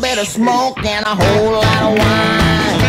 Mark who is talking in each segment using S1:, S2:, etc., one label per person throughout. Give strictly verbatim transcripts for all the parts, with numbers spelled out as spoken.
S1: bit of smoke and a whole lot of wine.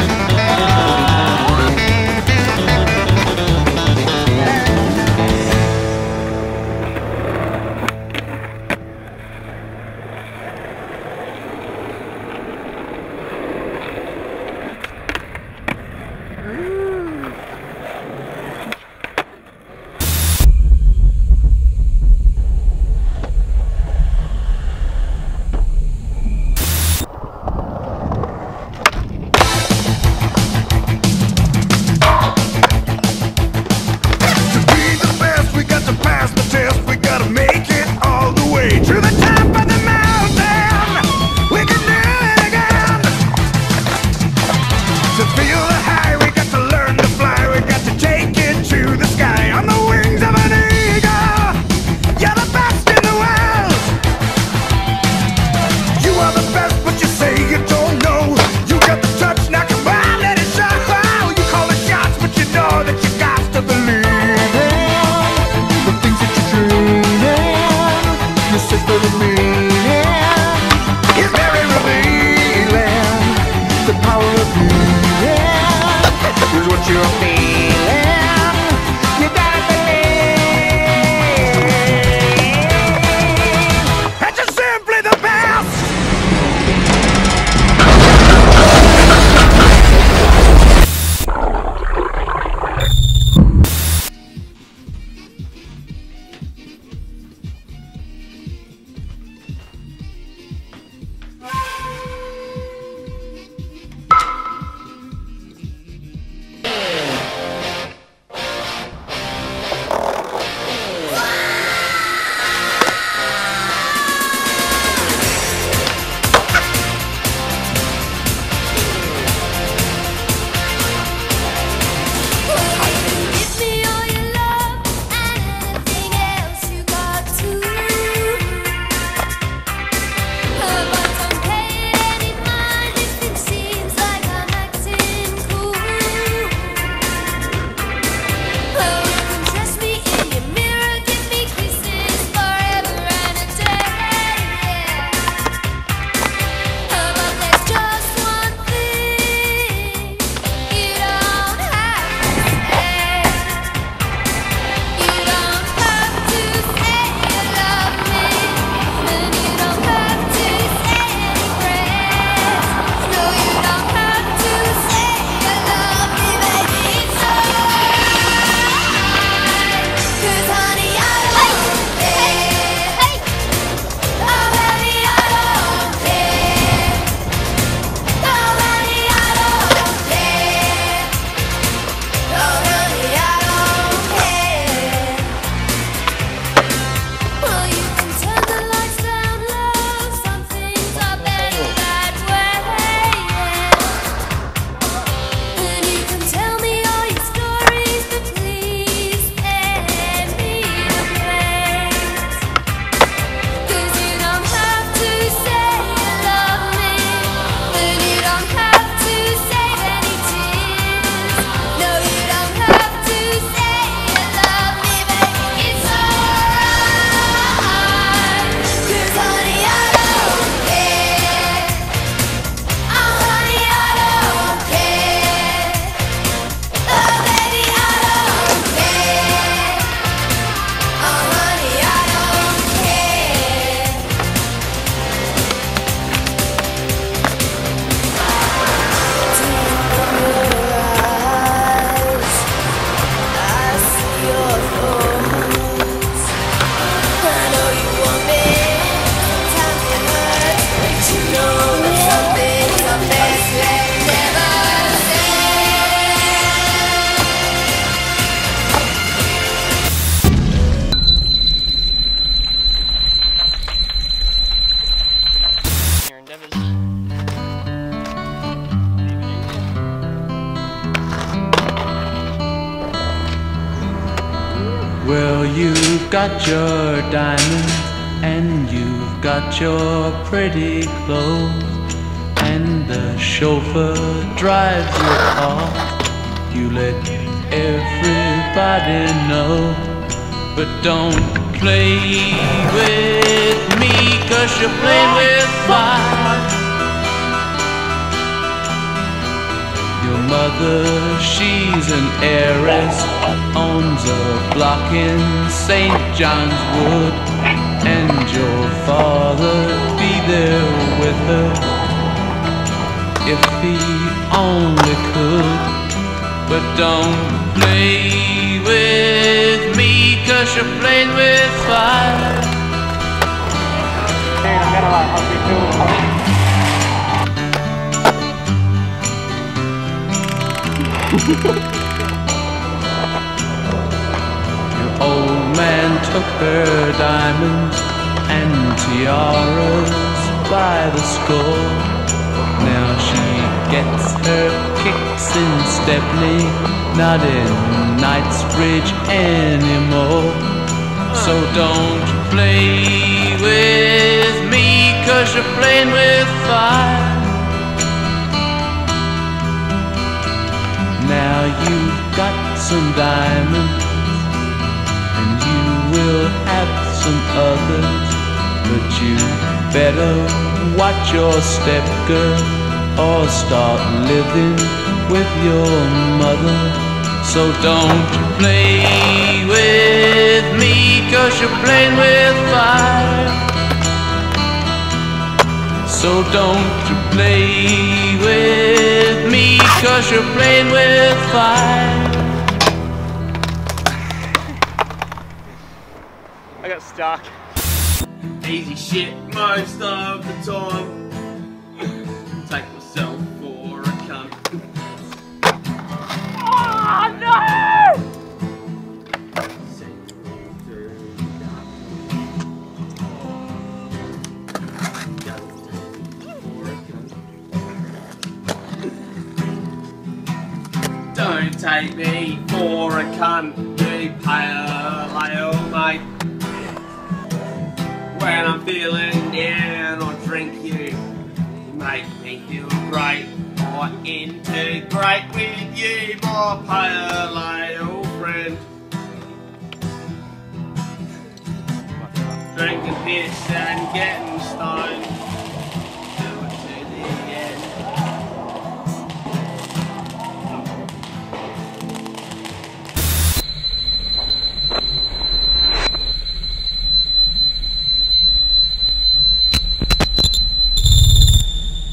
S2: Well, you've got your diamonds and you've got your pretty clothes, and the chauffeur drives your car. You let everybody know, but don't play with me, 'cause you're playing with fire. mother, she's an heiress, owns a block in Saint John's Wood, and your father be there with her if he only could. But don't play with me, cause you're playing with fire. Your old man took her diamonds and tiaras by the score. Now she gets her kicks in Stepney, not in Knightsbridge anymore. So don't play with me, cause you're playing with fire. Now you've got some diamonds, and you will have some others, but you better watch your step, girl, or start living with your mother. So don't play with me, cause you're playing with fire. So don't play with me, cause you're playing with fire.
S3: I got stuck. Easy shit most of the time. Take myself for a cunt. Oh no! Don't take me for a cunt, you pale mate. When I'm feeling down, I drink you. You make me feel great. I integrate with you, my pale friend. Drinking piss and getting stoned.